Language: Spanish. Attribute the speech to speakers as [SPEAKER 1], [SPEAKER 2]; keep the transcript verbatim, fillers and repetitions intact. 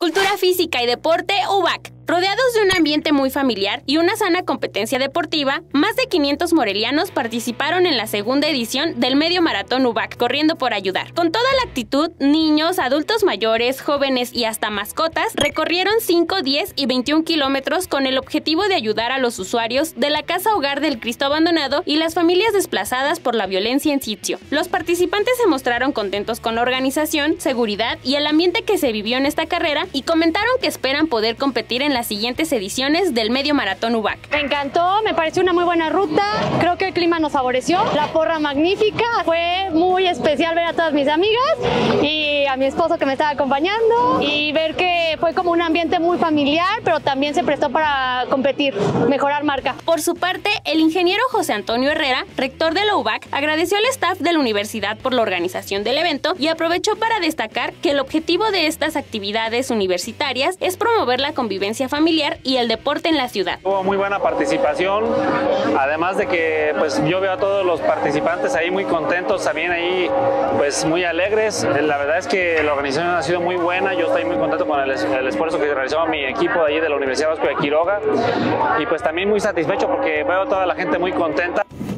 [SPEAKER 1] Cultura física y deporte U B A C. Rodeados de un ambiente muy familiar y una sana competencia deportiva, más de quinientos morelianos participaron en la segunda edición del Medio Maratón U B A C, corriendo por ayudar. Con toda la actitud, niños, adultos mayores, jóvenes y hasta mascotas recorrieron cinco, diez y veintiún kilómetros con el objetivo de ayudar a los usuarios de la Casa Hogar del Cristo Abandonado y las familias desplazadas por la violencia en sitio. Los participantes se mostraron contentos con la organización, seguridad y el ambiente que se vivió en esta carrera y comentaron que esperan poder competir en las siguientes ediciones del Medio Maratón U B A C.
[SPEAKER 2] Me encantó, me pareció una muy buena ruta, creo que el clima nos favoreció, la porra magnífica, fue muy especial ver a todas mis amigas y a mi esposo que me estaba acompañando y ver que fue como un ambiente muy familiar, pero también se prestó para competir, mejorar marca.
[SPEAKER 1] Por su parte, el ingeniero José Antonio Herrera, rector de la U B A C, agradeció al staff de la universidad por la organización del evento y aprovechó para destacar que el objetivo de estas actividades universitarias es promover la convivencia familiar y el deporte en la ciudad.
[SPEAKER 3] Hubo muy buena participación, además de que pues yo veo a todos los participantes ahí muy contentos, también ahí pues muy alegres. La verdad es que la organización ha sido muy buena, yo estoy muy contento con el, el esfuerzo que realizó mi equipo de ahí de la Universidad Vasco de Quiroga y pues también muy satisfecho porque veo a toda la gente muy contenta.